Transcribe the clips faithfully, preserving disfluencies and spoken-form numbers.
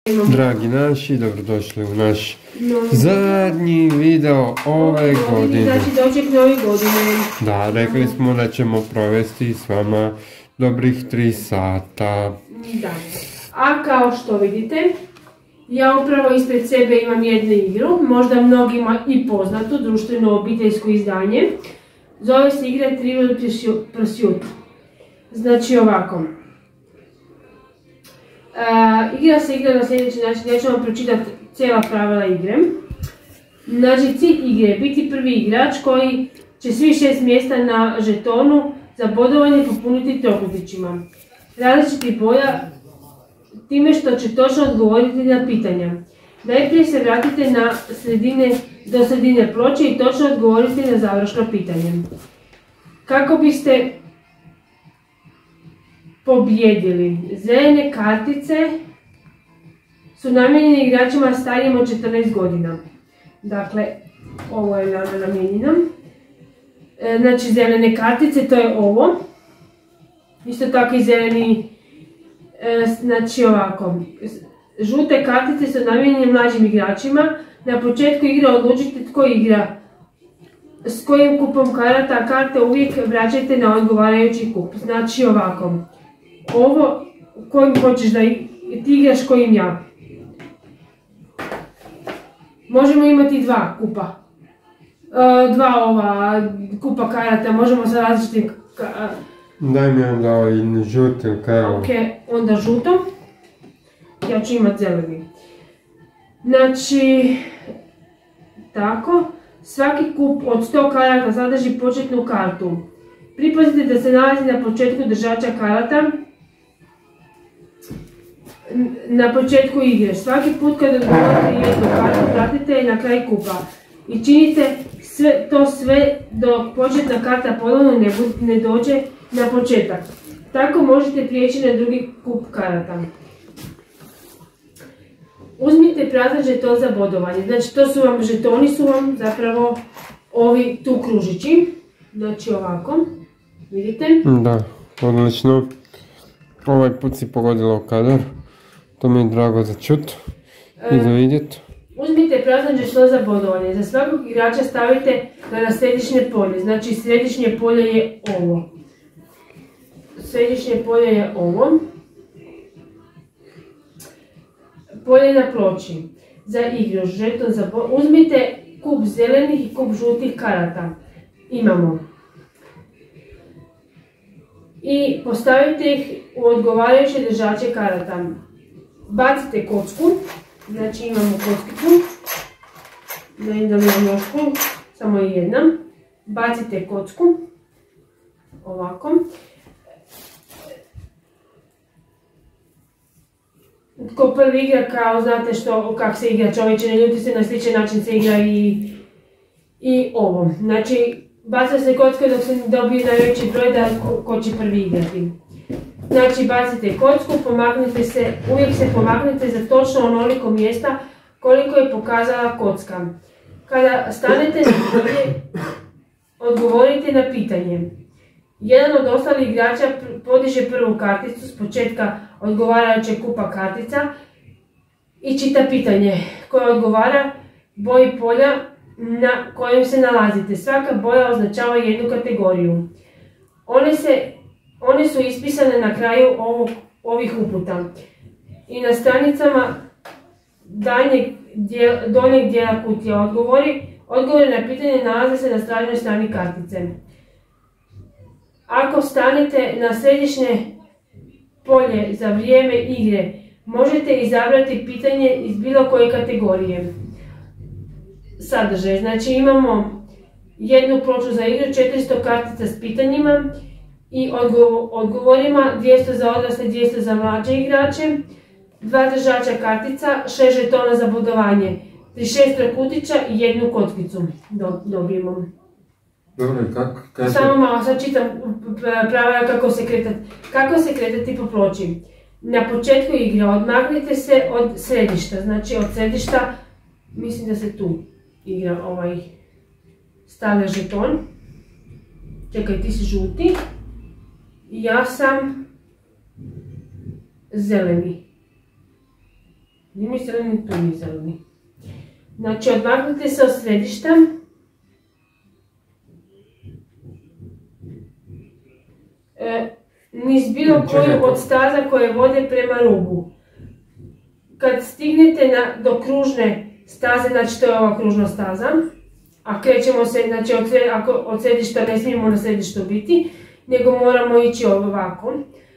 Dragi naši, dobrodošli u naš zadnji video ove godine. Znači doček nove godine. Da, rekli smo da ćemo provesti s vama dobrih tri sata. Da. A kao što vidite, ja upravo ispred sebe imam jednu igru, možda mnogima i poznatu, društveno obiteljsko izdanje. Zove se igra Trivial Pursuit. Znači ovako. Uh, igra se igra na sljedeći način, ja ću vam pročitati cijela pravila igre. Znači cilj igre je biti prvi igrač koji će svi šest mjesta na žetonu za bodovanje popuniti trokutićima različitih boja time što će točno odgovoriti na pitanja. Najprije se vratite na sredine, do sredine ploče i točno odgovorite na završno pitanje. Kako biste pobjedili? Zelene kartice su namijenjene igračima starijim od četrnaest godina. Dakle, ovo je namijenjeno. Znači, zelene kartice, to je ovo. Isto tako i zeleni, znači ovako. Žute kartice su namijenjene mlađim igračima. Na početku igre odlučite tko igra s kojim kupom karata, karte uvijek vraćajte na odgovarajući kup. Znači ovako. Ovo, kojim hoćeš da ti igraš, kojim ja. Možemo imati dva kupa. E, dva ova kupa karata, možemo sa različitim... Daj mi onda ovaj žuti, kaj je ovo? Ok, onda žuto. Ja ću imati zeleni. Znači, tako. Svaki kup od sto karata sadrži početnu kartu. Pripazite da se nalazi na početku držača karata. Na početku igre. Svaki put kad odgovorite jednu kartu, vratite je na kraj kupa. I činite sve, to sve dok početna karta ponovno ne, ne dođe na početak. Tako možete prijeći na drugi kup karata. Uzmite prazan žeton za bodovanje. Znači to su vam, žetoni su vam zapravo ovi tu kružići. Znači ovako. Vidite? Da, odlično. Ovaj put si pogodila u kadar. To mi je drago za čut i za vidjet. Uzmite prazan žeton za bodovanje. Za svakog igrača stavite ga na središnje polje. Znači središnje polje je ovo. Središnje polje je ovo. Polje na ploči. Za igru žeton za bodovanje. Uzmite kup zelenih i kup žutih karata. Imamo. I postavite ih u odgovarajuće držače karata. Bacite kocku, znači imamo kockicu, da im dam nošku, samo jedna. Bacite kocku, ovako. Ko prvi igra, kao znate što, kak se igra čovječe, ne ljuti se, na sličan način se igra i, i ovo. Znači, baca se kocka dok se dobije najveći broj da ko, ko će prvi igrati. Znači, bacite kocku, pomaknite se, uvijek se pomaknite za točno onoliko mjesta koliko je pokazala kocka. Kada stanete na polje, odgovorite na pitanje. Jedan od ostalih igrača podiže prvu karticu s početka odgovarajućeg kupa kartica i čita pitanje koje odgovara boji polja na kojem se nalazite. Svaka boja označava jednu kategoriju. One, se, one su ispisane na kraju ovog, ovih uputa i na stranicama daljnjeg dijel, donjeg dijela kutije odgovori. Odgovori na pitanje nalaze se na stražnjoj strani kartice. Ako stanete na središnje polje za vrijeme igre, možete izabrati pitanje iz bilo koje kategorije. Sadržaj. Znači imamo jednu ploču za igru, četiristo kartica s pitanjima i odgovorima, dvjesto za odrasle, dvjesto za mlađe igrače, dva držača kartica, šest žetona za bodovanje, trideset šest trokutića i jednu kockicu dobijemo. Dobro, kako? kako? Samo malo, sad čitam pravila kako se kretati. Kako se kretati po ploči. Na početku igre odmaknite se od središta, znači od središta, mislim da se tu igra ovaj, stavlja žeton. Čekaj, ti si žuti. Ja sam zeleni. Ni mi zeleni, tu mi zeleni. Znači, odmaknite se od središta. E, niz bilo koju od staza koje vode prema rubu. Kad stignete na, do kružne staze, znači to je ova kružna staza, a krećemo se, znači od, ako od središta ne smijemo na središtu biti, nego moramo ići ovako.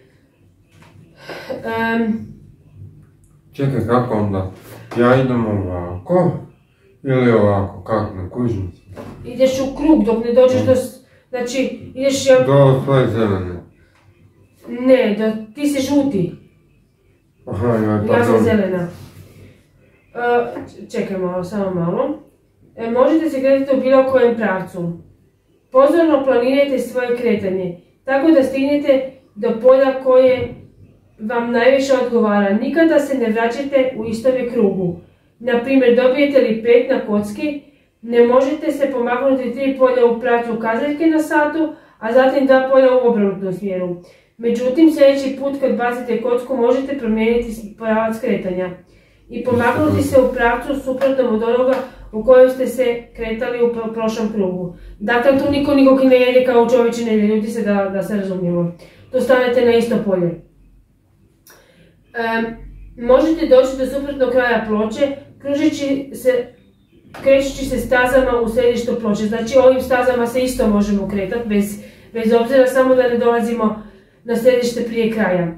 Um, Čekaj, kako onda? Ja idem ovako ili ovako, kako na kužnicu? Ideš u krug dok ne dođeš do, znači ideš... Ja... Do svoje zelene. Ne, do, ti si žuti. Aha, ja, pardon. Ja sam zelena. Uh, čekaj malo, samo malo. E, možete se kretati u bilo kojem pravcu. Pozorno planirajte svoje kretanje, tako da stignete do polja koje vam najviše odgovara. Nikada se ne vraćate u istome krugu. Naprimjer, dobijete li pet na kocki, ne možete se pomaknuti tri polja u pravcu kazaljke na satu, a zatim dva polja u obrnutnom smjeru. Međutim, sljedeći put kad bacite kocku možete promijeniti pravac kretanja i pomaknuti se u pravcu suprotnom od onoga u kojem ste se kretali u prošlom krugu. Dakle, tu niko nikog ne jede kao u čovječine, ne ljuti se da, da se razumijemo. Tu stanete na isto polje. Um, možete doći do suprotnog kraja ploče, kružeći se, krećući se stazama u središtu ploče. Znači, ovim stazama se isto možemo kretati, bez, bez obzira, samo da ne dolazimo na središte prije kraja.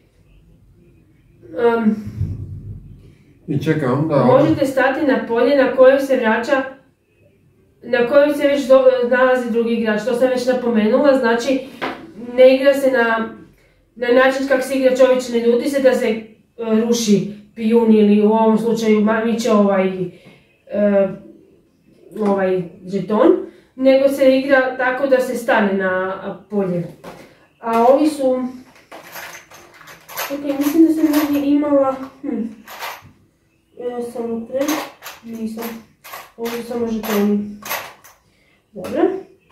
Um, I čekaj, onda... Možete stati na polje na kojem se vraća, na kojem se već do, nalazi drugi igrač. To sam već napomenula, znači ne igra se na, na način kako se igra čovječ, ne ljuti se da se uh, ruši pijun ili u ovom slučaju miče ovaj, uh, ovaj žeton, nego se igra tako da se stane na polje. A ovi su... Ok, mislim da sam ovdje imala... Hm. Ja sam pred... Nisam. Ovdje su samo žetoni. Dobro.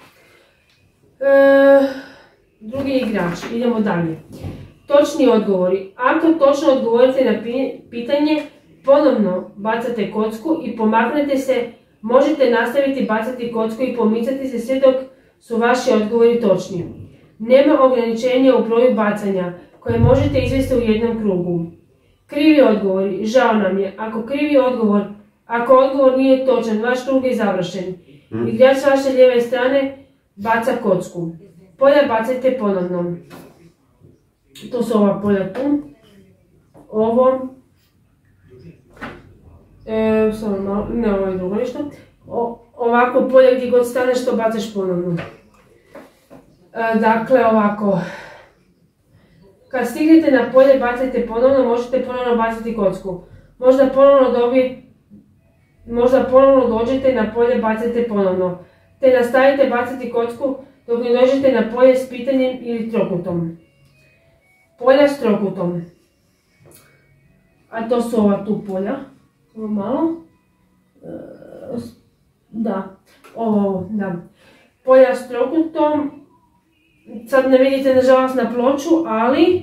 E, drugi igrač. Idemo dalje. Točni odgovori. Ako točno odgovorite na pitanje, ponovno bacate kocku i pomaknete se. Možete nastaviti bacati kocku i pomicati se sve dok su vaši odgovori točni. Nema ograničenja u broju bacanja koje možete izvesti u jednom krugu. Krivi odgovori. Žao nam je. Ako krivi odgovor, ako odgovor nije točan, vaš krug je završen. Igrač s vaše lijeve strane baca kocku. Polja bacajte ponovno. To su ova polja tu. Ovo. E, samo malo, ne, ovo je drugo ništa. O, ovako polje gdje god staneš to bacaš ponovno. E, dakle, ovako. Kad stignete na polje, bacajte ponovno, možete ponovno baciti kocku. Možda ponovno dobijete, možda ponovno dođete na polje, bacajte ponovno. Te nastavite bacati kocku dok ne dođete na polje s pitanjem ili trokutom. Polja s trokutom. A to su ova tu polja. Ovo malo. Da. Ovo, da. Polja s trokutom. Sad ne vidite nažalost na ploču, ali...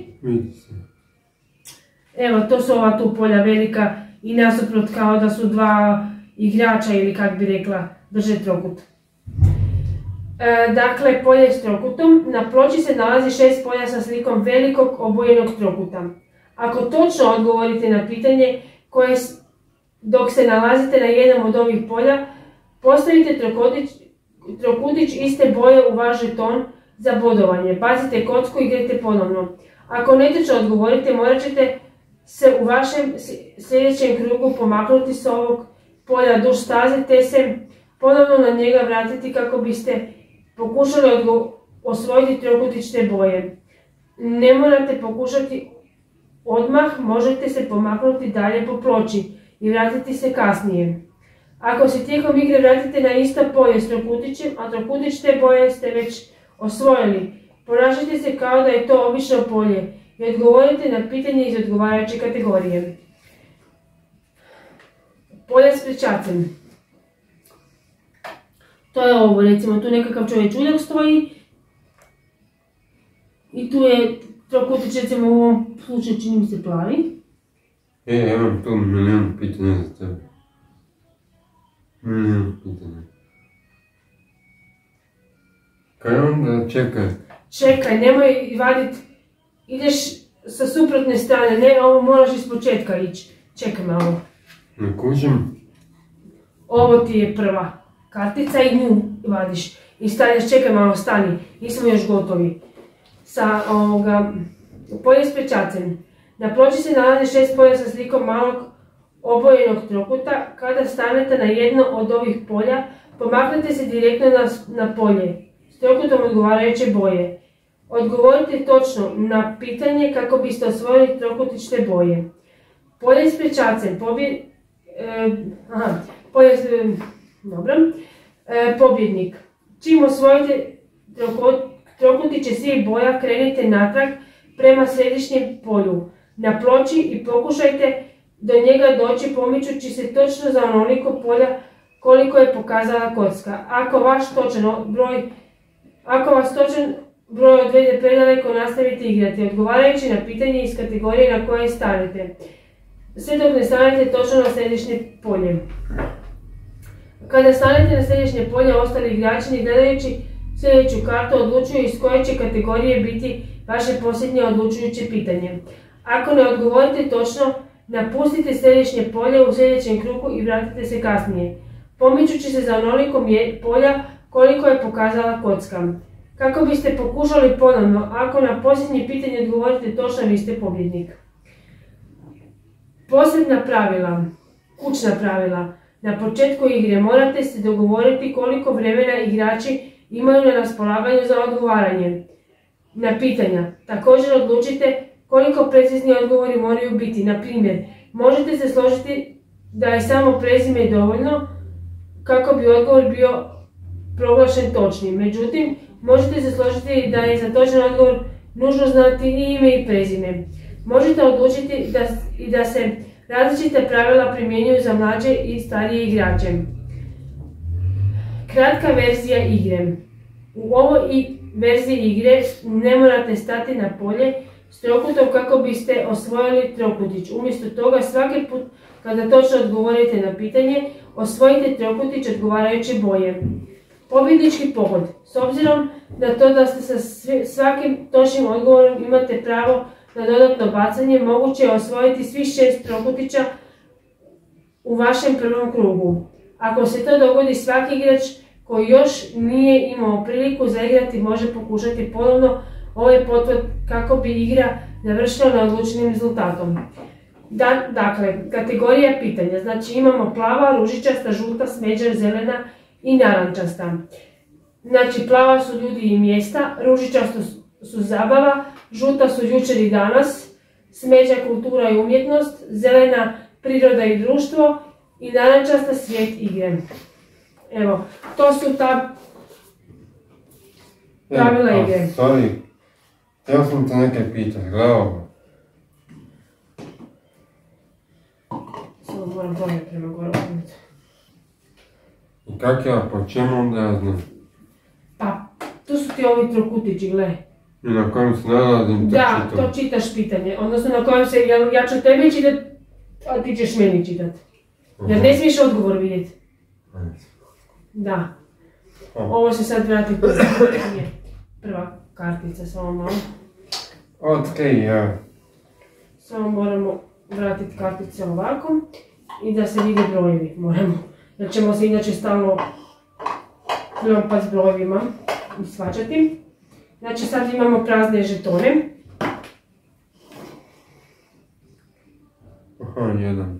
Evo, to su ova tu polja velika i nasuprot kao da su dva igrača ili kak bi rekla, drže trokut. E, dakle, polje s trokutom. Na ploči se nalazi šest polja sa slikom velikog obojenog trokuta. Ako točno odgovorite na pitanje koje dok se nalazite na jednom od ovih polja, postavite trokutić, trokutić iste boje u vaš žeton za bodovanje. Bacite kocku i igrajte ponovno. Ako netočno odgovorite, morat ćete se u vašem sljedećem krugu pomaknuti s ovog polja duž staze te se ponovno na njega vratiti kako biste pokušali osvojiti trokutične boje. Ne morate pokušati odmah, možete se pomaknuti dalje po ploči i vratiti se kasnije. Ako se tijekom igre vratite na isto polje s trokutićem, a trokutične boje ste već osvojili, ponašajte se kao da je to obično polje i odgovorite na pitanje iz odgovarajuće kategorije. Polja s prečacem. To je ovo, recimo tu nekakav čovječuljak stoji i tu je trokutić, recimo u ovom slučaju čini mi se plavi. E, ja imam tu milijon pitanja za tebe. Milijon pitanja. Kaj onda čekaj? Čekaj, nemoj vadit, ideš sa suprotne strane, ne, ovo moraš iz početka ići. Čekaj malo. Ne kužim? Ovo ti je prva kartica i nju vadiš. I staneš, čekaj malo, stani, nismo još gotovi. Sa ovoga, polje s pečacem. Na ploči se nalazi šest polja sa slikom malog obojenog trokuta. Kada stanete na jedno od ovih polja, pomaknete se direktno na, na polje s trokutom odgovarajuće boje. Odgovorite točno na pitanje kako biste osvojili trokutične boje. Polje s pečacem, pobje, e, aha, polje, e, dobro, e, pobjednik. Čim osvojite trokutiće svih boja, krenite natrag prema središnjem polju na ploči i pokušajte do njega doći pomičući se točno za onoliko polja koliko je pokazala kocka. Ako vaš točan broj, ako vas točan broj odvede predaleko, nastavite igrati, odgovarajući na pitanje iz kategorije na koje stanete, sve dok ne stanete točno na središnje polje. Kada stanete na središnje polje, ostali igrači, ne gledajući sljedeću kartu, odlučuju iz koje će kategorije biti vaše posljednje odlučujuće pitanje. Ako ne odgovorite točno, napustite središnje polje u sljedećem krugu i vratite se kasnije, pomičući se za onoliko polja koliko je pokazala kocka. Kako biste pokušali ponovno, ako na posljednje pitanje odgovorite točno, vi ste pobjednik. Posebna pravila, kućna pravila. Na početku igre morate se dogovoriti koliko vremena igrači imaju na raspolaganju za odgovaranje na pitanja. Također odlučite koliko precizni odgovori moraju biti. Na primjer, možete se složiti da je samo prezime dovoljno kako bi odgovor bio proglašen točnim. Međutim, možete se složiti da je za točan odgovor nužno znati i ime i prezime. Možete odlučiti da, i da se različita pravila primjenjuju za mlađe i starije igrače. Kratka verzija igre. U ovoj i verziji igre ne morate stati na polje s trokutom kako biste osvojili trokutić. Umjesto toga, svaki put kada točno odgovorite na pitanje, osvojite trokutić odgovarajuće boje. Pobjednički pohod. S obzirom na to da ste sa svakim točnim odgovorom imate pravo na dodatno bacanje, moguće je osvojiti svih šest trokutića u vašem prvom krugu. Ako se to dogodi, svaki igrač koji još nije imao priliku zaigrati može pokušati ponovno ovaj pothvat kako bi igra završila na odlučenim rezultatom. Da, dakle, kategorija pitanja. Znači imamo plava, ružičasta, žuta, smeđa, zelena i narančasta. Znači plava su ljudi i mjesta, ružičasto su zabava, žuta su jučer i danas, smeđa kultura i umjetnost, zelena priroda i društvo i narančasta svijet igre. Evo, to su ta pravila e, igre. Sorry, htio sam te neke pitat, gledao. Samo moram bolje prema gore. I kak ja, po čemu onda ja znam? Pa, tu su ti ovi trokutići, gle. I na kojem se nalazim to Da, čitam? to čitaš pitanje, odnosno na kojem se, ja, ja ću tebi čitat, a ti ćeš meni čitat. Jer ne smiješ odgovor vidjeti. Da. Ovo se sad vrati prva kartica, samo malo. Okej, ja. Samo moramo vratiti kartice ovako i da se vide brojevi, moramo. Jer ćemo se inače stalno pljompati s brojevima i svačati. Znači sad imamo prazne žetone. Aha, jedan.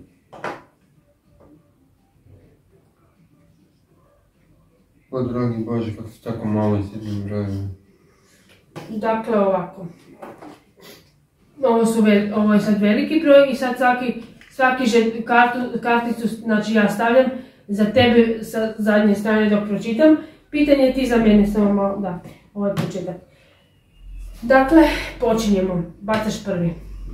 O, dragi Bože, kako su tako malo i sitnim brojevima. Dakle, ovako. Ovo, su vel, ovo je sad veliki broj i sad svaki, svaki žet, kartu, karticu znači ja stavljam za tebe sa zadnje strane dok pročitam. Pitanje ti za mene, samo malo, da, ovo je početak. Dakle, počinjemo. Bacaš prvi.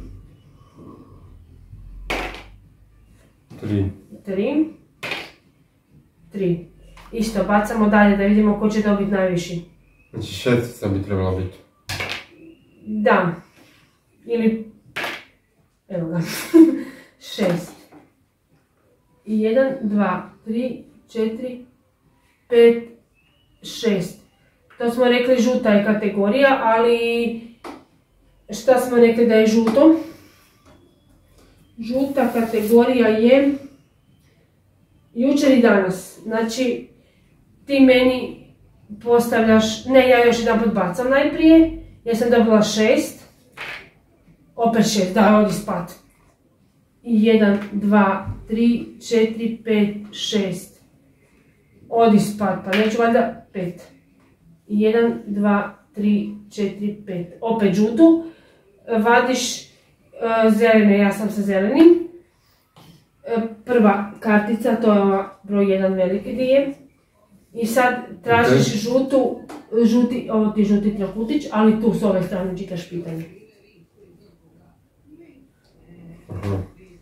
Tri. Tri. Tri. Isto, bacamo dalje da vidimo ko će dobiti najviši. Znači šestica bi trebala biti. Da. Ili... Evo ga. šest. I jedan, dva, tri, četiri, pet, šest. To smo rekli žuta je kategorija, ali šta smo rekli da je žuto? Žuta kategorija je jučer i danas. Znači, ti meni postavljaš, ne, ja još jedan put bacam najprije, ja sam dobila šest, opet šest, daj, odi spat. jedan, dva, tri, četiri, pet, šest. Odi spat, pa neću valjda pet. jedan, dva, tri, četiri, pet. Opet žutu. Vadiš uh, zelene, ja sam sa zelenim. Uh, prva kartica, to je ova broj jedan veliki dio. I sad tražiš okay. žutu, žuti, ovo ti je žuti trokutić, ali tu s ove strane čitaš pitanje. Aha.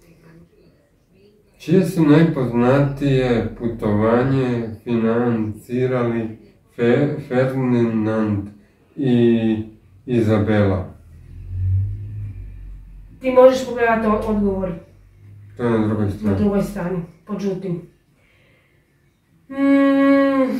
Čije su najpoznatije putovanje financirali Fe, Ferdinand i Izabela? Ti možeš pogledati odgovor. To je na drugoj strani. Na drugoj strani, pod žutim. Mm.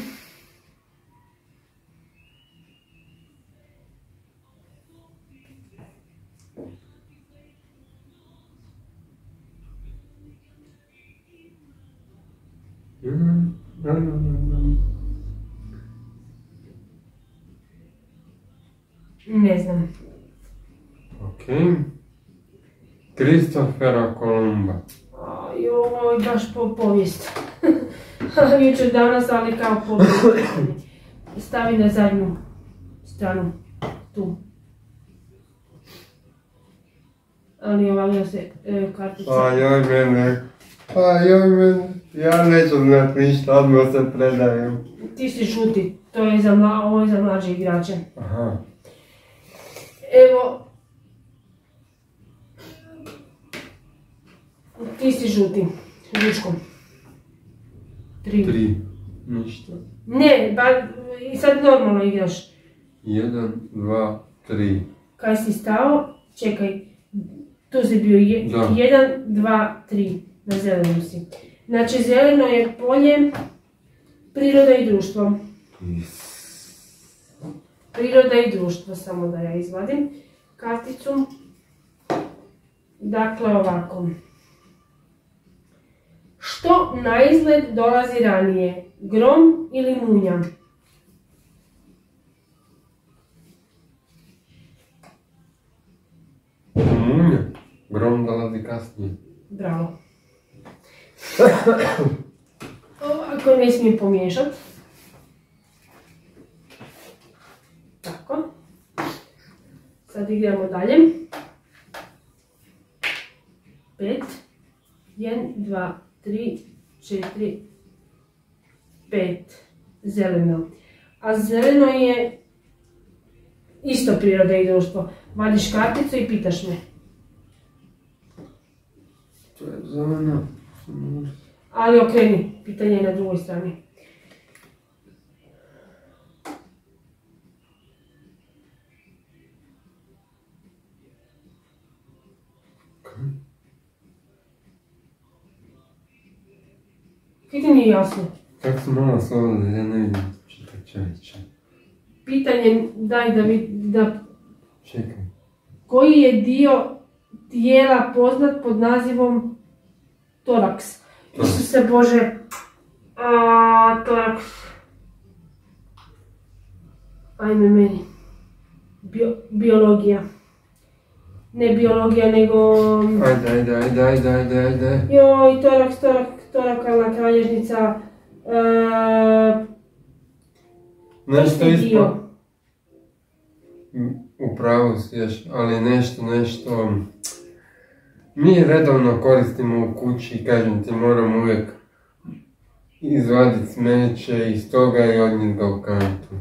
Ne znam. Ok. Kristofera Kolumba. Joj, baš po povijest. Jučer danas, ali kao povijest. Stavi na zadnju stranu. Tu. Ali ovalio se e, kartica. A joj mene. A joj mene. Ja neću znat ništa, odmah se predajem. Ti si žuti. To je za, mla, ovo je za mlađe igrače. Aha. Evo. Ti si žuti. Žučkom. Tri. Tri. Ništa. Ne, ba, i sad normalno igraš. Jedan, dva, tri. Kaj si stao? Čekaj. Tu si bio je, jedan, dva, tri. Na zelenom si. Znači zeleno je polje, priroda i društvo. Priroda i društvo, samo da ja izvadim karticu. Dakle ovako. Što na izgled dolazi ranije? Grom ili munja? Munja. Grom dolazi kasnije. Bravo. Ovako ne smijem pomiješati. Tako. Sad igramo dalje. Pet. Jedan, dva, tri, četiri, pet. Zeleno. A zeleno je isto priroda i društvo. Vadiš karticu i pitaš me. To je zeleno. Ali okreni, pitanje je na drugoj strani. Kaj ti nije jasno? Kako su malo slova da ja ne vidim čita čajča. Pitanje, daj da vi, da... Čekaj. Koji je dio tijela poznat pod nazivom toraks? Isuse Bože, a, toraks. Ajme meni. Bio, biologija. Ne biologija, nego... Ajde, ajde, ajde, ajde, ajde, ajde. Joj, toraks, torak, torakalna kralježnica. E, Nešto ispod... Upravo si ješ, ali nešto, nešto... Mi redovno koristimo u kući i kažem ti moram uvijek izvaditi smeće iz toga i odnijeti ga u kantu.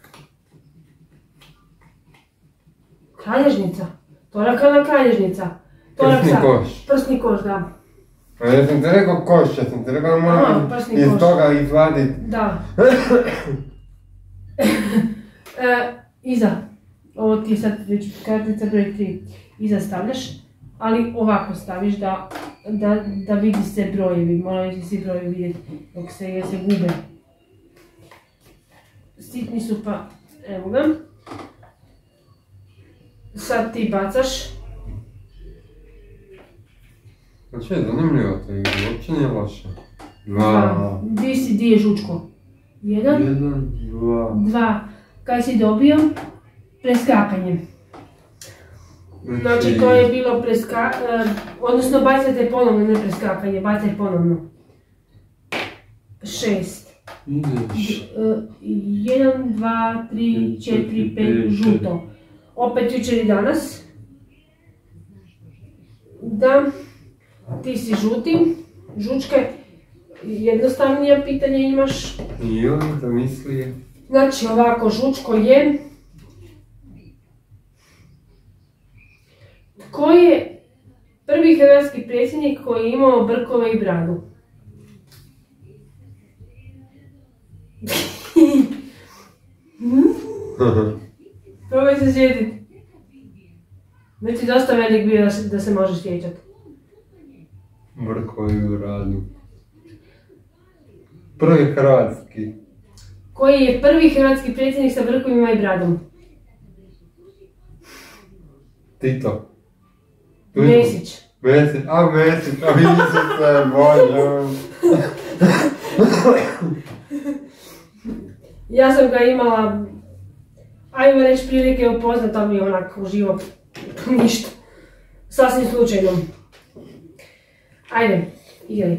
Kralježnica? Torakalna kralježnica. Prsni koš. Prsni koš, da. A ja sam te rekao koš, ja sam te rekao moram iz koš. Toga izvaditi. Da. e, iza. Ovo ti je sad već kartica broj tri. Iza stavljaš. ali ovako staviš da, da, da vidi se brojevi, moraju se svi brojevi vidjeti dok se, jer se gube. Sitni su pa, evo ga. Sad ti bacaš. Znači je zanimljivo to igra, uopće nije loše. Dva. Di si, di je žučko? Jedan. Jedan, dva. Dva. Kaj si dobio? Preskakanje. Znači to je bilo preskakanje, odnosno bacajte ponovno, ne preskakanje, bacaj ponovno. Šest. Ideš. Jedan, dva, tri, četiri, pet, žuto. Opet jučer i danas. Da, ti si žuti, žučke, jednostavnija pitanja imaš. Ili da misli? Znači ovako, žučko je... Tko je prvi hrvatski predsjednik koji je imao brkove i bradu? Probaj se sjetiti. Znači dosta velik bio da se, da se možeš sjećati. Brkove i bradu. Prvi hrvatski. Koji je prvi hrvatski predsjednik sa brkovima i bradom? Tito. Mesić. Mesić, a Mesić, a Isuse, Bože. Ja sam ga imala, ajmo reći, prilike upoznat, ali onak uživo ništa. Sasvim slučajno. Ajde, igraj.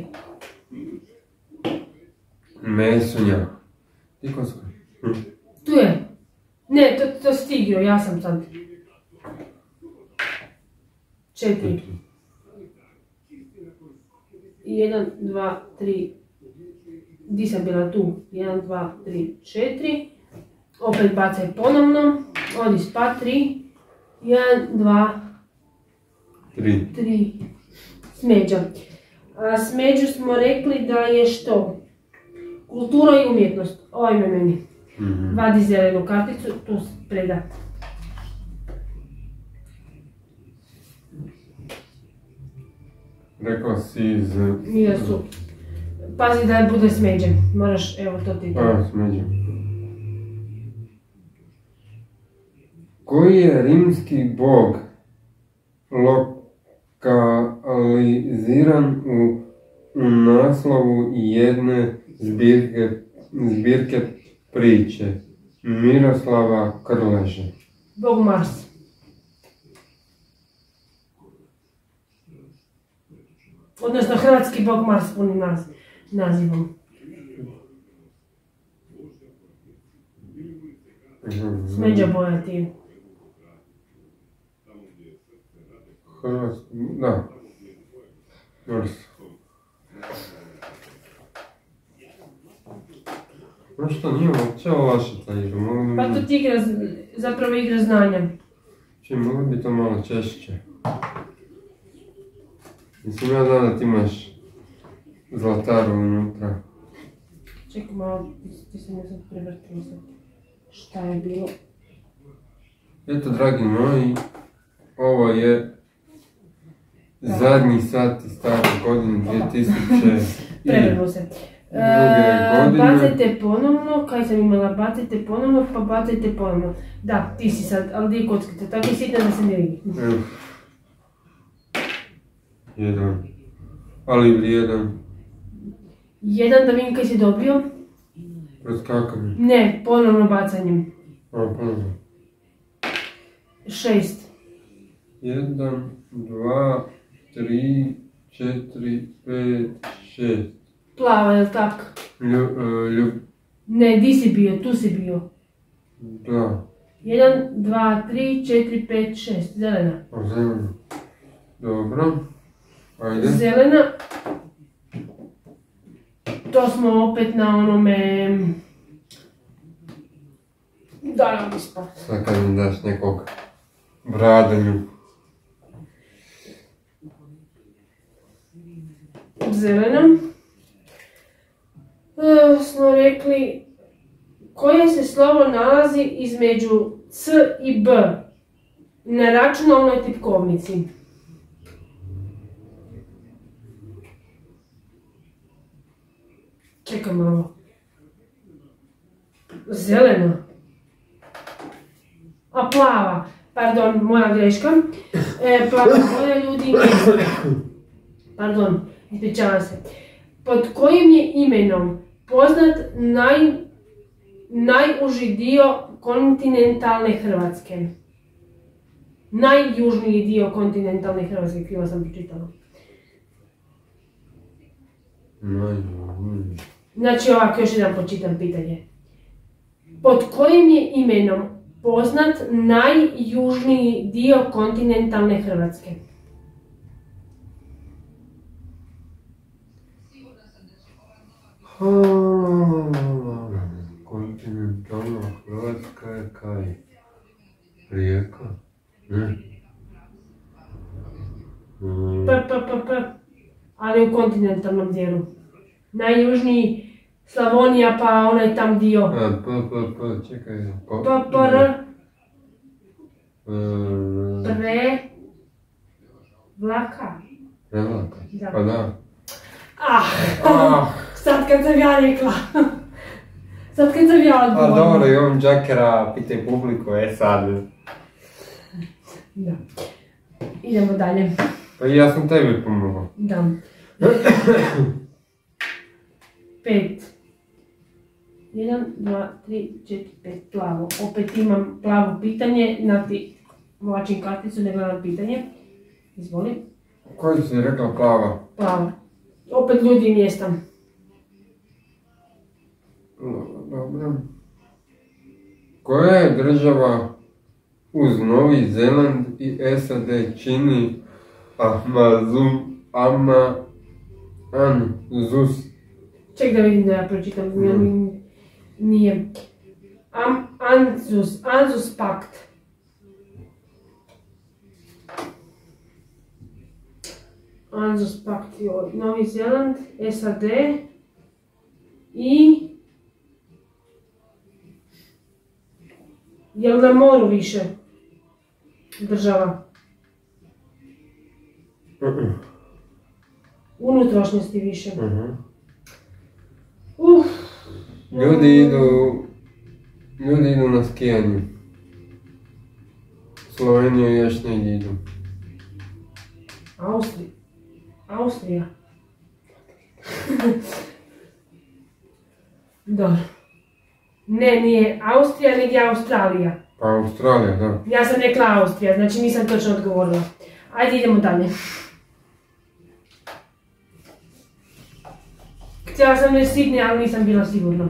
Mesunja. I ko su? Tu je. Ne, to, to si ti igrao, ja sam sad. Četiri. Jedan, dva, tri. Di sam bila tu? Jedan, dva, tri, četiri. Opet bacaj ponovno. Odi spat, tri. Jedan, dva, Tri. tri. Smeđa. A smeđu smo rekli da je što? Kultura i umjetnost. Ovaj me meni. Mm-hmm. Vadi zelenu karticu, tu preda. Rekao si iz... Mira su. Pazi da bude smeđe. Moraš, evo to ti. A, smeđe. Koji je rimski bog lokaliziran u, u naslovu jedne zbirke, zbirke priče Miroslava Krleže? Bog Mars. Odnosno hrvatski bog Mars punim naz, nazivom. Smeđa boja ti. Hrvatski, da. Mars. No što, nije uopće vaša ta igra, mogli bi... Pa to ti igra, zapravo igra znanja. Če, mogli bi to malo češće. Mislim, ja znam da ti imaš zlataru unutra. Čekaj malo, ti se ne znam prevrtila sad. Šta je bilo? Eto, dragi moji, ovo je zadnji sat iz stare godine dvije tisuće Prevrnu se. godine. Bacajte ponovno, kaj sam imala, bacajte ponovno, pa bacajte ponovno. Da, ti si sad, ali di kockate, tako je sitna da se ne vidi. Evo. Jedan. Ali vrijedan. Jedan, da vidim kaj si dobio. Preskakanje. Ne, ponovno bacanjem. A, ponovno. Šest. Jedan, dva, tri, četiri, pet, šest. Plava, jel' tak? Lju, uh, ljub... Ne, di si bio, tu si bio. Da. Jedan, dva, tri, četiri, pet, šest. Zelena. A zelena. Dobro. Ajde. Zelena. To smo opet na onome... Daj vam ispa. Sad kad mi daš nekog bradanju. Zelena. E, smo rekli koje se slovo nalazi između C i B na računalnoj tipkovnici. čekaj malo. Zelena. A plava. Pardon, moja greška. E, plava boja ljudi. Pardon, ispričavam se. Pod kojim je imenom poznat naj, najuži dio kontinentalne Hrvatske? Najjužniji dio kontinentalne Hrvatske, krivo sam pročitala. Najjužniji. Znači ovako, još jedan počitam pitanje. Pod kojim je imenom poznat najjužniji dio kontinentalne Hrvatske? Kontinentalna Hrvatska je kaj? Rijeka? Ne. P, p, p, p. Ali u kontinentalnom dijelu. Najjužniji Slavonija, pa onaj tam dio. A, p, p, p, čekaj. P, p, r. Pre. Vlaka. Prevlaka? Da. Pa da. Ah, Ah. sad kad sam ja rekla. Sad kad sam ja A odgovorila. dobro, i ovom Džakera, pitaj publiku, e sad. Da. Idemo dalje. Pa i ja sam tebi pomogao. Da. Pet. Jedan, dva, tri, četiri, pet. Plavo. Opet imam plavo pitanje. Nati, vlačim karticu, ne gledam pitanje. Izvoli. Koji si rekla plava? Plavo. Opet ljudi i mjesta. Dobro. Koja je država uz Novi Zeland i S A D čini Amazum, Ama, An, Zus? Ček da vidim da ja pročitam. Mm. Nije. Am, Anzus, Anzus pakt. Anzus pakt je od Novi Zeland, S A D i... Jel na moru više država? Uh-uh. Unutrašnjosti više. Uh-huh. Uf. Ljudi idu, ljudi idu na skijanje. Slovenija još ne idu. Austrija. Austrija. Dobro. Ne, nije Austrija, nego je Australija. Pa Australija, da. Ja sam rekla Austrija, znači nisam točno odgovorila. Ajde idemo dalje. Htjela sam reći Sidney, ali nisam bila sigurna.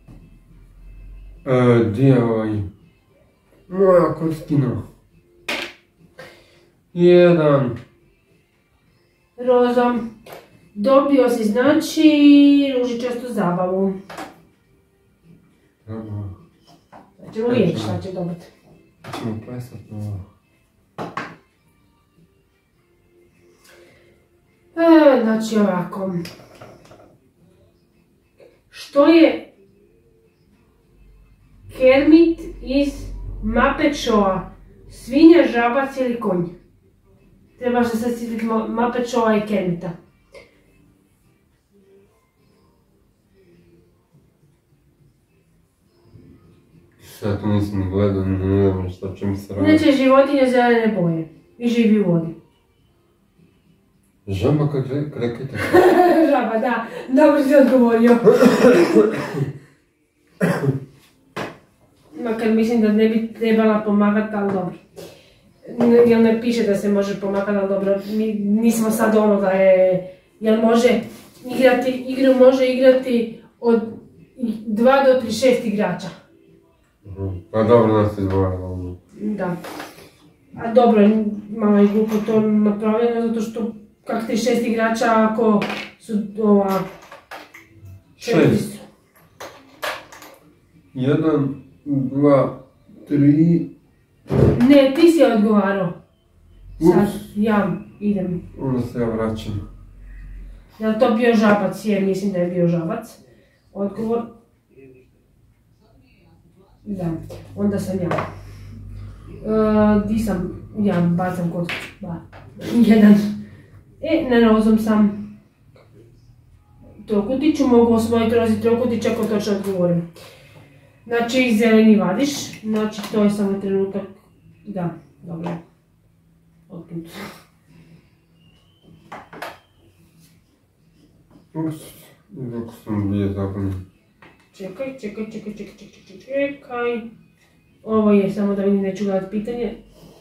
E, di je ovaj? Moja kostina. Jedan. Rozom. Dobio si znači ružičastu zabavu. Dobro. Sad ćemo vidjeti šta će dobiti. Ćemo plesat ovo. E, znači ovako. Što je Kermit iz Muppet Showa? Svinja, žabac ili konj? Trebaš se sad sjetiti Muppet Showa i Kermita. Ja to nisam ni gledao, ne znam šta će mi se raditi. Inače životinje zelene boje i živi u vodi. Žaba kak rekete? Žaba, da. Dobro si odgovorio. Makar mislim da ne bi trebala pomagati, ali dobro. Jel ne piše da se može pomagati, ali dobro. Mi nismo sad ono da je... Jel može igrati, igru može igrati od dva do trideset šest igrača. Pa dobro nas izvojilo. Da. A dobro, malo je glupo to napravljeno zato što kak trideset šest igrača ako su ova... Šest. Jedan, dva, tri... Ne, ti si odgovarao. Sad, Ups. ja idem. Onda se ja vraćam. Je li to bio žabac? Je, mislim da je bio žabac. Odgovor. Da, onda sam ja. E, di sam? Ja bacam kockicu. Ba. Jedan. E, na rozom sam. trokutiću, mogu osvojiti rozi trokutić ako točno odgovorim. Znači, zeleni vadiš, znači to je samo trenutak, da, dobro, otput. Ups, dok sam bio zabavljen. Čekaj, čekaj, čekaj, čekaj, čekaj, čekaj. Ovo je, samo da vidim, neću gledati pitanje.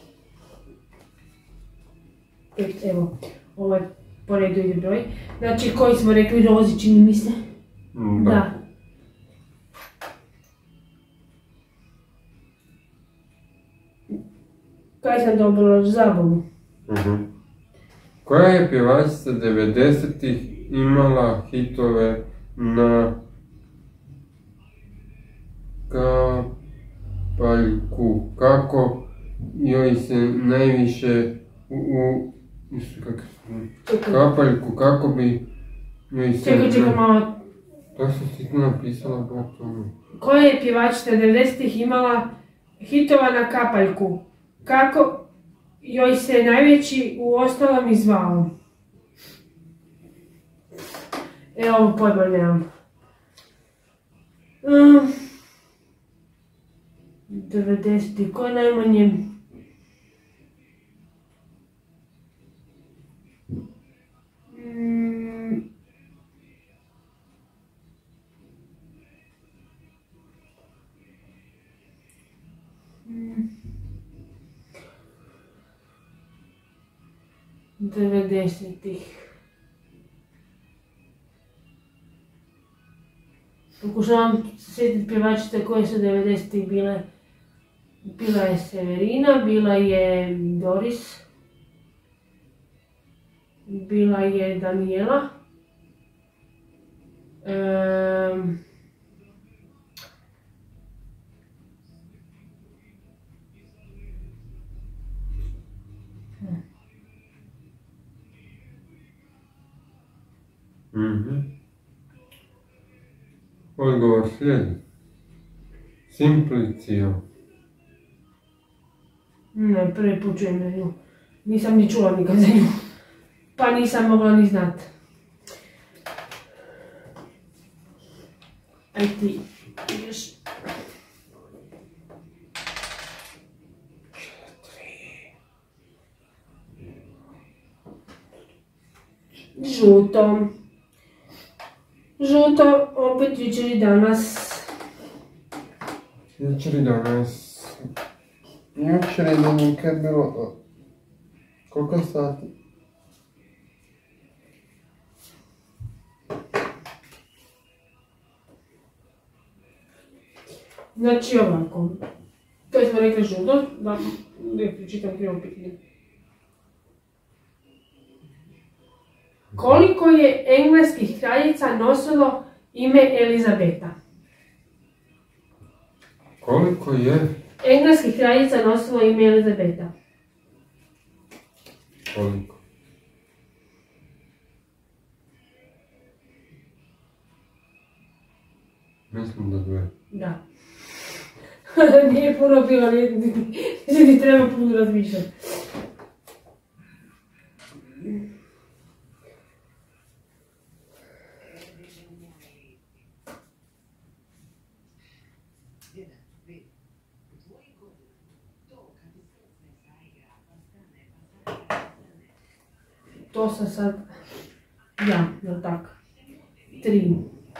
Evo, ovo je po redu ide broj. Znači, koji smo rekli, rozi, čini mi se? Da. Da. Kaj sam dobro zabavu? Uh-huh. Koja je pjevačica devedesetih imala hitove na kapaljku? Kako joj se najviše u... u kako se... kapaljku, kako bi joj se... Čekaj, čekaj malo. To sam ti napisala, bak tomu. Koja je pjevačica devedesetih imala hitova na kapaljku? Kako joj se najveći u ostalom i zvao? E, ovo pojma nemam. Um, devedesetih, ko je najmanje? Mm. Mm. devedesetih. Pokušavam se sjetiti pjevačice koje su devedesetih bile. Bila je Severina, bila je Doris, bila je Daniela. Um, Mhm. Odgovor slijedi. Simplicio. Ne, prvi put čujem za nju. Nisam ni čula nikad za nju. Pa nisam mogla ni znat. Aj ti, ideš. Žuto. Žuto, opet jučer i danas. Jučer i danas. Jučer je da nikad bilo... Koliko sati? Znači ovako. To smo rekli žuto, da ne pričitam krivo pitanje. Koliko je engleskih kraljica nosilo ime Elizabeta? Koliko je? Engleskih kraljica nosilo ime Elizabeta. Koliko? Mislim da dve. Da. Nije puno bilo, nije ti treba puno razmišljati. To sam sad, ja, jel tako? Tri.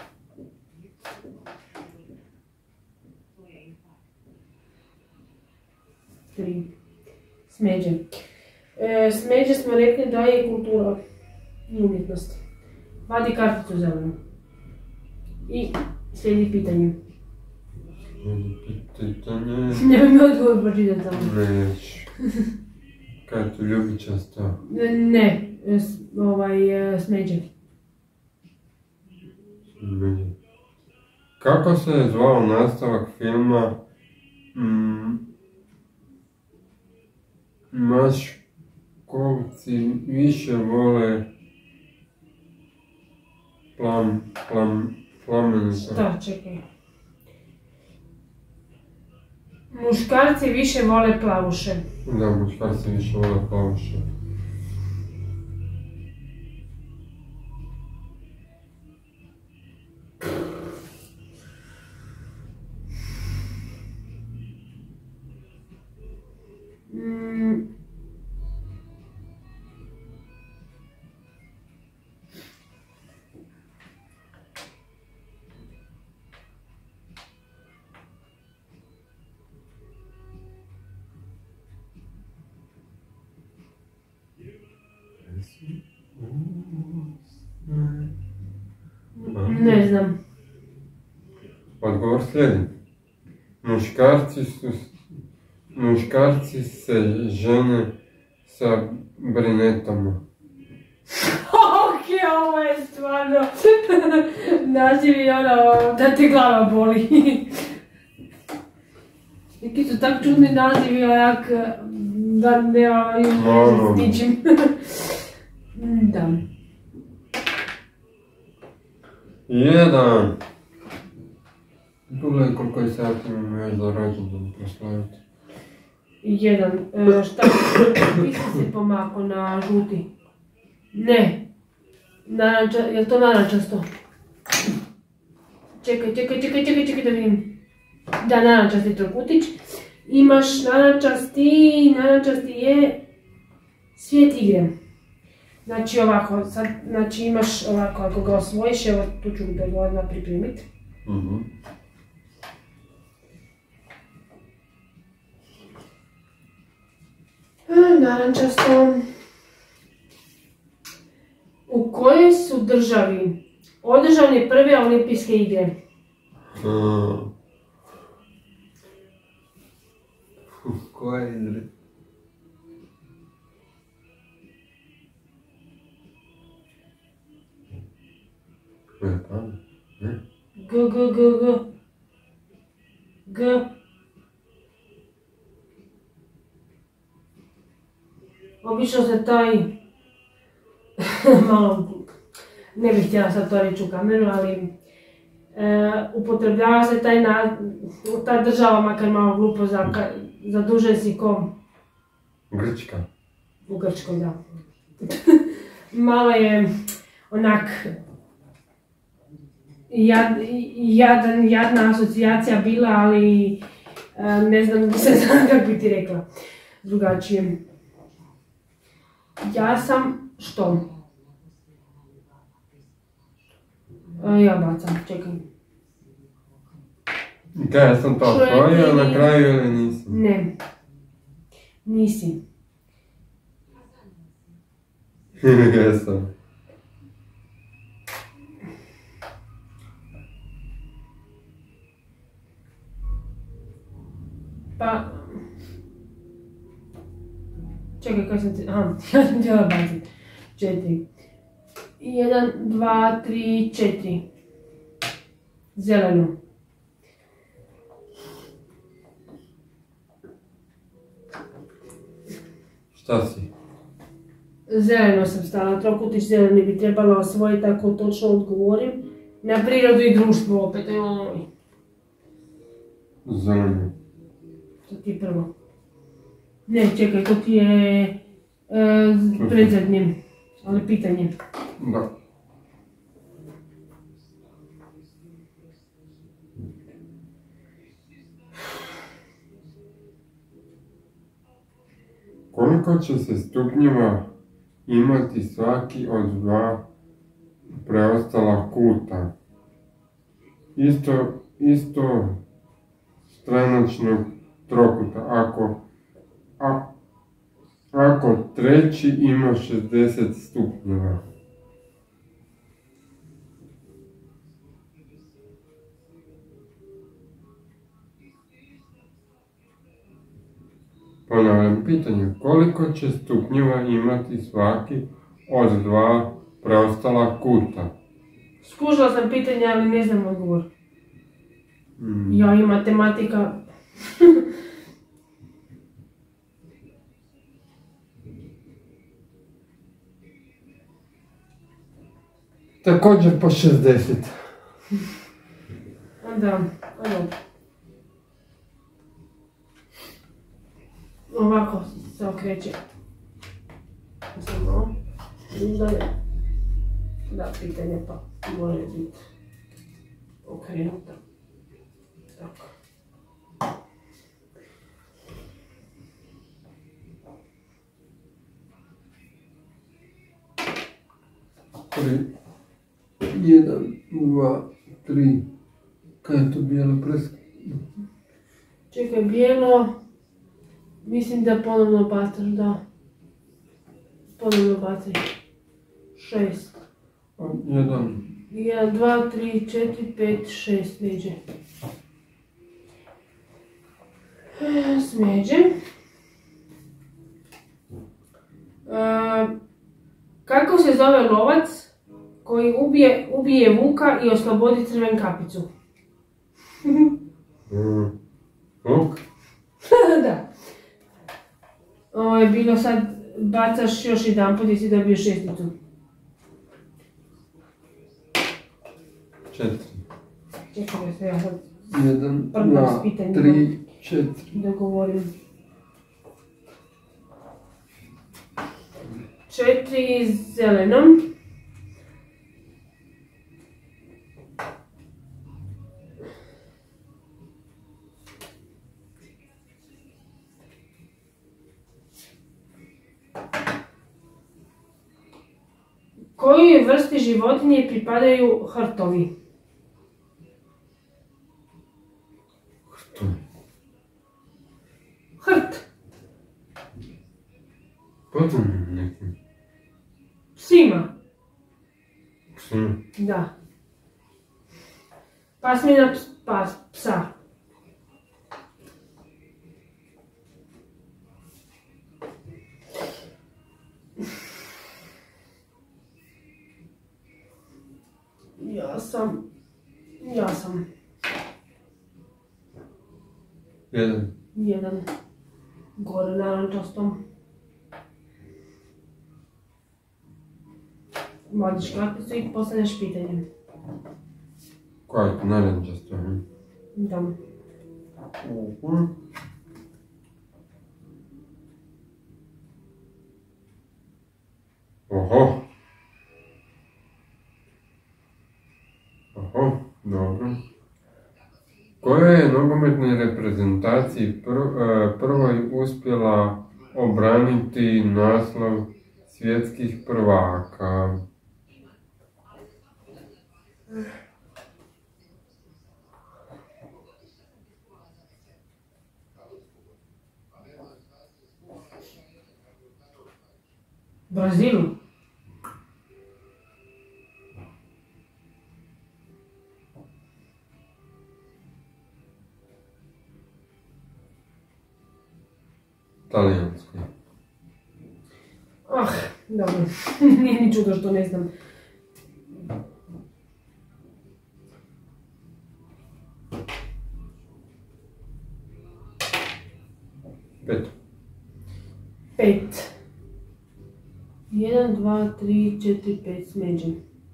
Tri. Smeđe. E, smeđe smo rekli da je kultura i umjetnost. Vadi karticu zelenu. I slijedi pitanje. Pitanje... Nemoj mi odgovor pročitati samo. Neću. Kaj je tu ljubičasta? Ne, s, ovaj, smeđe. Smeđe. Kako se je zvao nastavak filma mm, Maškovci više vole plam, plam, plamenika? Šta, čekaj. Muškarci više vole plavuše. Da, muškarci više vole plavuše. Ne znam. Odgovor slijedi. Muškarci su... Muškarci se žene sa brinetama. Ok, ovo je stvarno naziv i ono, da te glava boli. Neki su tak čudni nazivi, onak, da ne imaju s ničim. Da. Jedan. Pogledaj koliko je sati imamo još za rođendan proslaviti. Jedan. E, šta? Mislim se pomako na žuti. Ne. Naranča, je li to narančasto? Čekaj, čekaj, čekaj, čekaj, čekaj da vidim. Da, narančasti trokutić. Imaš narančasti, narančasti je svijet igre. Znači ovako, sad, znači imaš ovako, ako ga osvojiš, evo tu ću ga odmah pripremiti. Mhm. Narančasto. U kojoj su državi održane prve olimpijske igre? Hmm. Koja je igre? Japan? Ne? G, G, G, G. G. Obično se taj, malo, ne bih htjela sad to reći u kameru, ali e, upotrebljava se taj na, ta država, makar malo glupo, za, zadužen si ko? Grčka. U Grčkoj, da. Malo je onak, jad, jadan, jadna asocijacija bila, ali e, ne znam se znam kako bi ti rekla drugačije. Ja sam što? E, ja bacam, čekaj. Kaj, ja sam to osvojio na kraju ili nisam? Ne. Nisi. Jesam. Pa... Čekaj, kaj sam ti... Aha, ja sam htjela baciti. Četiri. Jedan, dva, tri, četiri. Zeleno. Šta si? Zeleno sam stala, trokutić zeleni bi trebala osvojiti ako točno odgovorim. Na prirodu i društvo opet, oj. Zeleno. To ti je prvo. Ne, čekaj, to ti je e, predzadnje, ali pitanje. Da. Koliko će se stupnjeva imati svaki od dva preostala kuta? Isto, isto stranačnog trokuta. Ako, a, ako treći ima šezdeset stupnjeva. Ponavljam pitanje, koliko će stupnjeva imati svaki od dva preostala kuta? Skužila sam pitanje, ali ne znam odgovor. Mm. Ja i matematika. Također po šezdeset. Da, ono. Ovako se okreće. Samo. Da, pitanje pa može biti okrenuto. Tako. Tri. Jedan, dva, tri. Kaj je to bijelo preska? Čekaj, bijelo. Mislim da ponovno bacaš, da. Ponovno bacaš. Šest. Jedan. Jedan, dva, tri, četiri, pet, šest smeđe. Smeđe. E, kako se zove lovac koji ubije, ubije vuka i oslobodi crven kapicu? mm. Vuk? Da. Ovo je bilo sad, bacaš još jedan put i si dobio šesticu. Četiri. Čekaj da se ja sad Jedan, prvo dva, s pitanjima tri, četiri. dogovorim. Četiri zelenom. Kojoj vrsti životinje pripadaju hrtovi? Hrto. Hrt. Potom nekim. Psima. Psim. Da. Pasmina ps- pas, psa. Ja sam... Ja sam... Jedan. Jedan. Gore narančastom. Vadiš karticu i postaneš pitanje. Koja je to narančasto? hm? Da. Mhm. Oho. Oho, dobro. Koja je nogometnoj reprezentaciji pr- e, prvoj uspjela obraniti naslov svjetskih prvaka? Brazilu. Talijanski. Ah, dobro. Nije ni čudo što ne znam. Pet. Pet. Jedan, dva, tri, četiri, pet smeđe.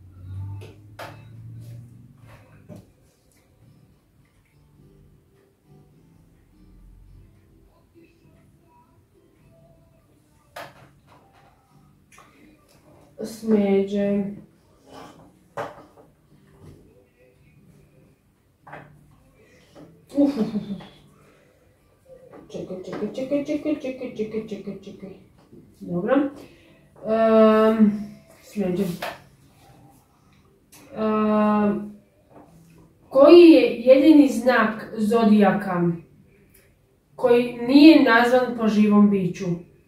Smeđe. Uf, uf, uf. Čekaj, čekaj, čekaj, čekaj, čekaj, čekaj, čekaj, čekaj. Dobro. Um, smeđe. Um, koji je jedini znak zodijaka koji nije nazvan po živom biću?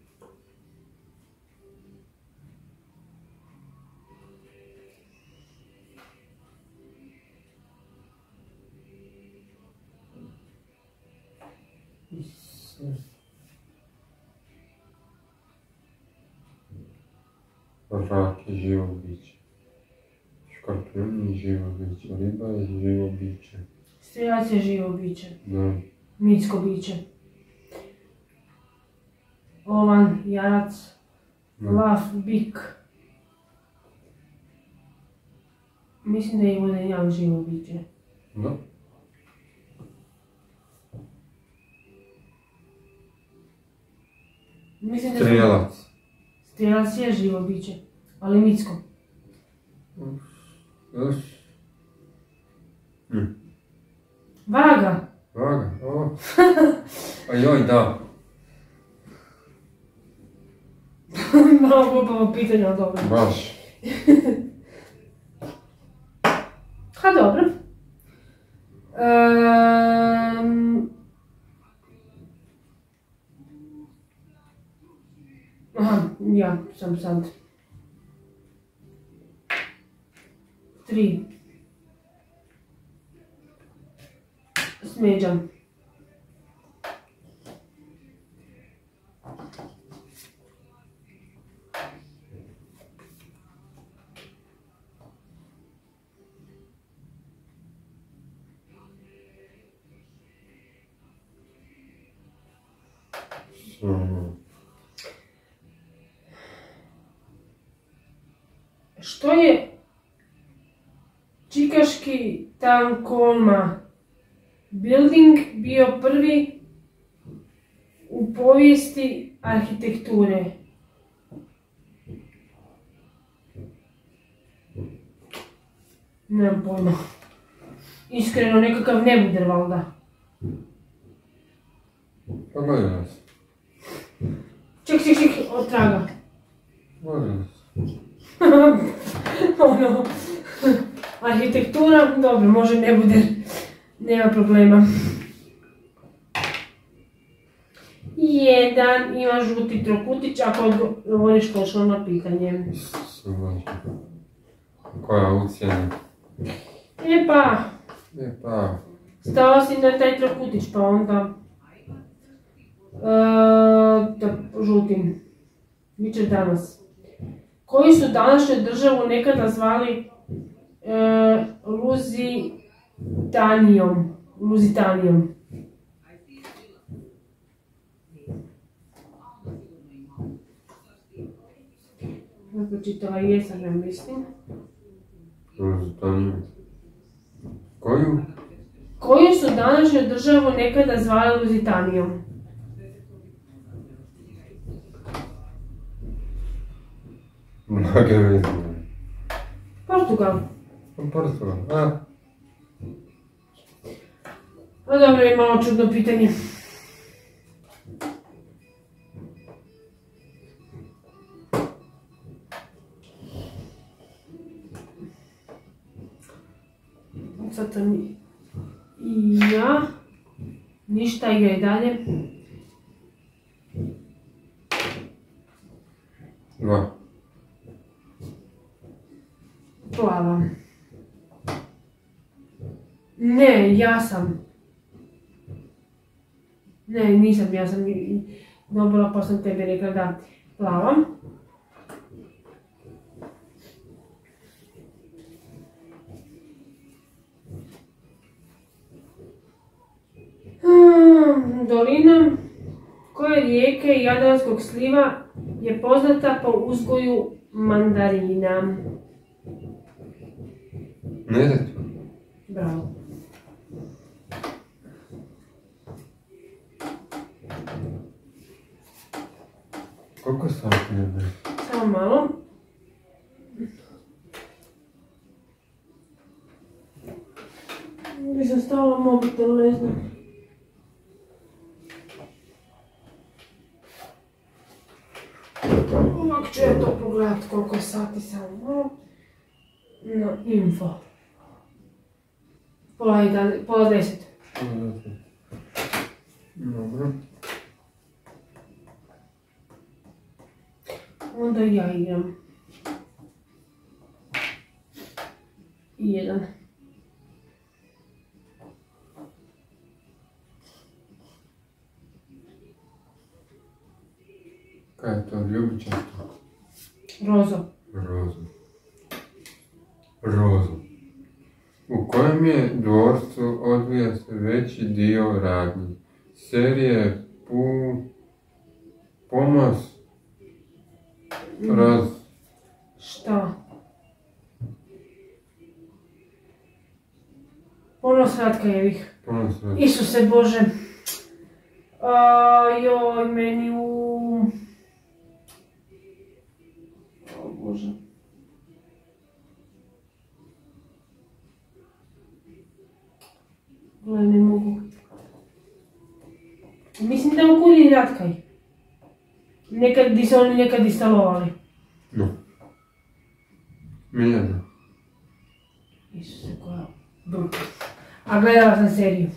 Rak je živo biće. Škorpion je živo biće. Riba je živo biće. Strijelac je živo biće. Da. Mitsko biće. Ovan, jarac, Da. lav, bik. Mislim da je vodenjak živo biće. Da. Mislim da Strijelac. Strijelac je živo biće, ali mitsko. Još. Hm. Vaga. Vaga, o. A joj, da. Malo glupavo pitanje, ali dobro. Baš. Ha, dobro. Um, aha, ja sam sad. tri. Smeđam. Što je čikaški Tacoma building bio prvi u povijesti arhitekture? Nemam pojma. Iskreno nekakav nebuder valjda. Pa gledaj nas. Ček, ček, ček, od traga. Gledaj nas. Ono, arhitektura, dobro, može nebuder, nema problema. Jedan, ima žuti trokutić, ako odgovoriš točno na pitanje. Koja je ucijena? E pa, E pa... stao si na taj trokutić, pa onda... E, da žutim. Biće danas. Koji su današnju državu nekada zvali e, Luzitanijom. Luzitanijom. Pročitala jesam, ja mislim. Luzitanijom. Koju? Koju su današnju državu nekada zvali Luzitanijom? Mnoge ne znam. Portugal. Portugal, a? A dobro, je malo čudno pitanje. Sad sam i ja. Ništa, igra i dalje. Dva. Plava. Ne, ja sam. Ne, nisam, ja sam dobila pa sam tebi rekla da plava. Dolina koje rijeke Jadranskog sliva je poznata po uzgoju mandarina. Neretva. Bravo. Koliko sati je bilo? Samo malo. Bi sam stavila mobitel, ne znam. Uvijek ću ja to pogledat koliko je sati, samo malo. Na info. Pola, jedan, pola deset. Dobro. Onda ja igram. I jedan. Kaj je to, ljubičasto? Rozo. Rozo. Rozo. U kojem je dvorcu odvija se veći dio radnji? Serije Pu... Pomas... Raz... Šta? Ponos Ratkajevih. Pomas raz... Isuse Bože. A, joj, meni u... O Bože. Gle, ne mogu. Mislim da u Kuli Ratkaj. Nekad di se oni nekad instalovali. No. Miljana. Isuse, koja bruka. A gledala sam seriju.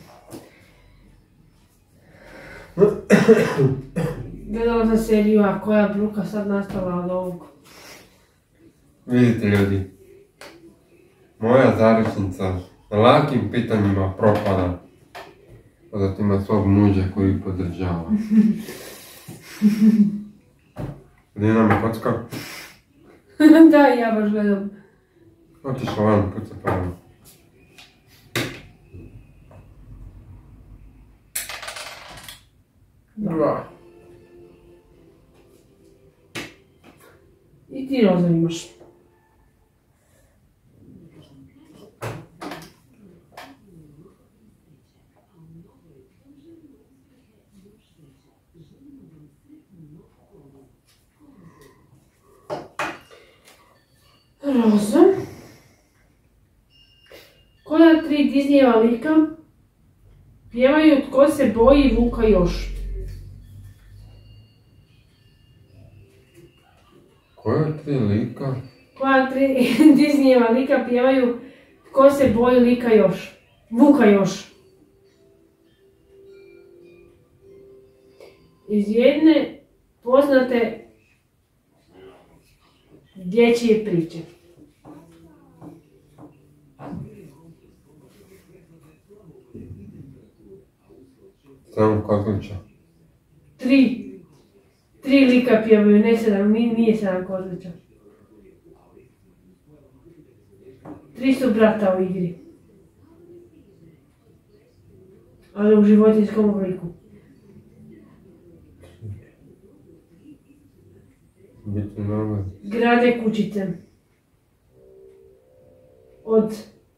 Gledala sam seriju, a koja bruka sad nastala od ovog. Vidite ljudi. Moja zaručnica na lakim pitanjima propada. Zato ima svog muđa koji podržava. Gdje nam je kocka? Da, ja baš gledam. Otišla van, puca pravno. Dva. I ti roza imaš. Roza. Koja tri Disneyjeva lika pjevaju Tko se boji Vuka još? Koja tri lika? Koja tri Disneyjeva lika pjevaju Tko se boji lika još? Vuka još. Iz jedne poznate dječje priče. Samo Kozlića. Tri. Tri lika pjevaju, ne sedam, nije, nije sedam Kozlića. Tri su brata u igri. Ali u životinjskom obliku. Biti mnogo. Grade kućice. Od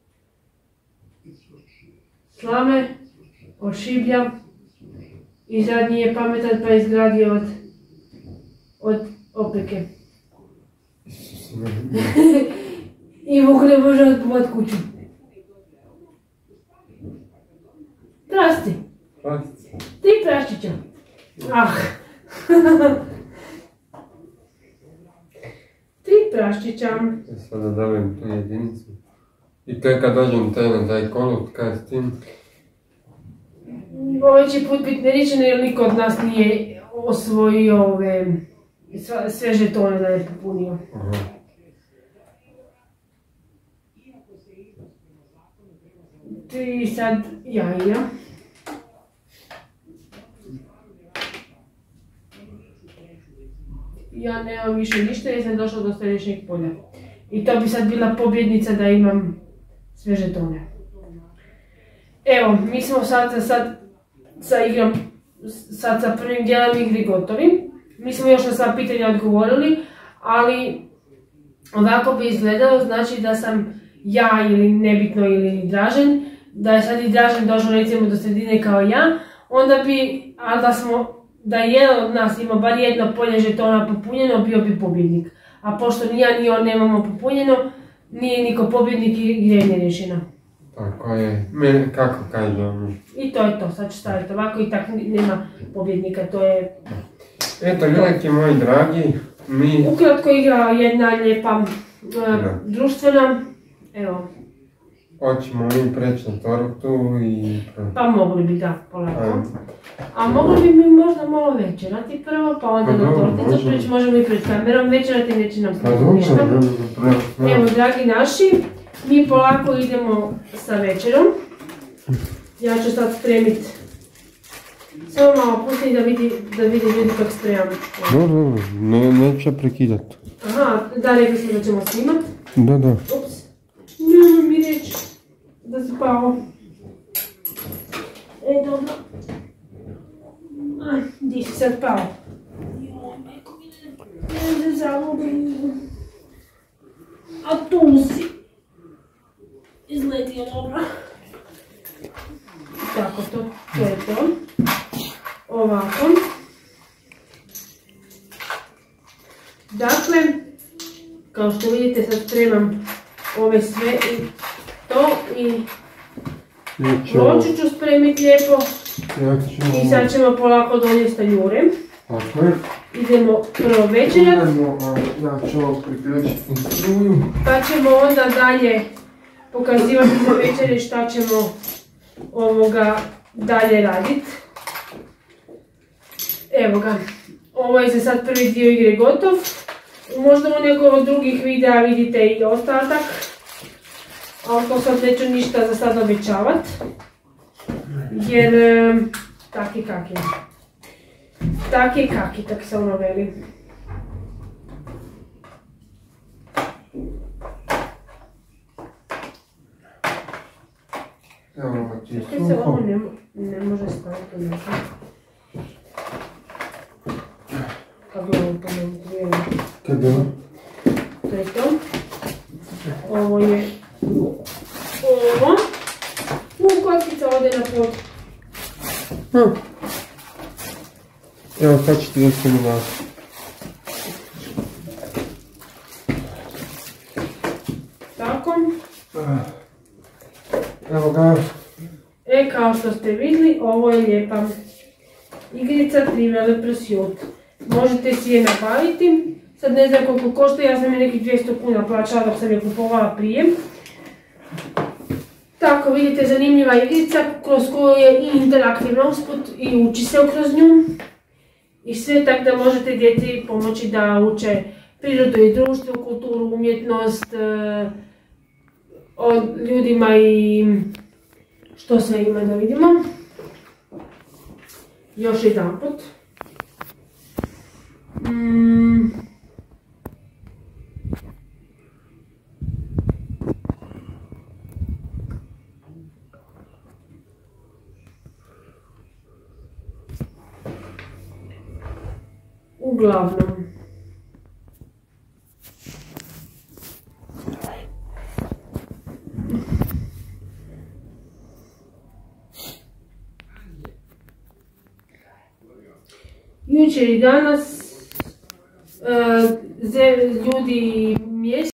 slame, od šiblja i zadnji je pametan pa izgradio od, od opeke. I Vuk ne može otpuvat kuću. Prasti. Prasti. Ti praščića. Ah. Ti praščića. Sada dajem tu jedinicu. I to je kad dođem taj na taj kolut, kaj s tim? Ovaj će put biti neričan jer niko od nas nije osvojio ove sve žetone da je popunio. Aha. Ti sad jaja. Ja nemam više ništa jer sam došla do središnjeg polja. I to bi sad bila pobjednica da imam sve žetone. Evo, mi smo sad, sad sa igrom, sad sa prvim dijelom igri gotovi. Mi smo još na sva pitanja odgovorili, ali ovako bi izgledalo, znači da sam ja ili nebitno ili Dražen, da je sad i Dražen došao recimo do sredine kao ja, onda bi, a da smo, da je jedan od nas imao bar jedno polje žetona popunjeno, bio bi pobjednik. A pošto ni ja ni on nemamo popunjeno, nije niko pobjednik i igre je nerješena. Tako je, mene, kako kažem. I to je to, sad ću staviti ovako i tako nema pobjednika, to je... Eto, gledajte moji dragi, mi... Ukratko igra jedna lijepa uh, društvena, evo. Hoćemo mi preći na tortu i... Pa mogli bi da, polako. A mogli bi mi možda malo večerati prvo, pa onda na torticu preći, možemo i pred kamerom večerati, neće nam snimati ništa. Evo, dragi naši, mi polako idemo sa večerom. Ja ću sad spremiti. Samo malo pusti da vidi, da vidi ljudi kako spremam. Dobro, dobro, ne, neću prekidati. Aha, da, rekli smo da ćemo snimat. Da, da. Ups, nemoj mi reći da si pao. E, dobro. Aj, di si sad pao? Joj, neko mi ne, ne zalubim. A tu si. Izletio dobro. Tako, to, to je to. Ovako. Dakle, kao što vidite sad spremam ove sve i to i ploču ću spremiti lijepo i sad ćemo polako donijeti tanjure. Tako je. Idemo prvo večerat. Idemo, ja ću ovo priključiti struju. Pa ćemo onda dalje pokazivati za večere šta ćemo ovoga dalje raditi. Evo ga, ovo je za sad prvi dio igre gotov. Možda u nekog od drugih videa vidite i ostatak. ali to sad neću ništa za sad obećavat, jer e, tak je kak je. Tak je kak je, tak se ono veli. Evo ti je Čekaj se, ovo suho. ne, ne može staviti nešto. Kako gledam po meni grijemo. Kad je ovo? To je to. Ovo je ovo. U, kockica ode na pod. Hm. Evo sad ću ti da se mi naći. Tako. Evo ga. E, kao što ste vidjeli, ovo je lijepa igrica Trivial Pursuit. Možete si je nabaviti. Sad ne znam koliko košta, ja sam je nekih dvjesto kuna plaćala dok sam je kupovala prije. Tako, vidite, zanimljiva igrica kroz koju je i interaktivna usput i uči se kroz nju. I sve tako da možete djeci pomoći da uče prirodu i društvo, kulturu, umjetnost, o ljudima i što sve ima da vidimo. Još jedan put. Mm. Uglavnom. Jučer i danas uh, ljudi mjesta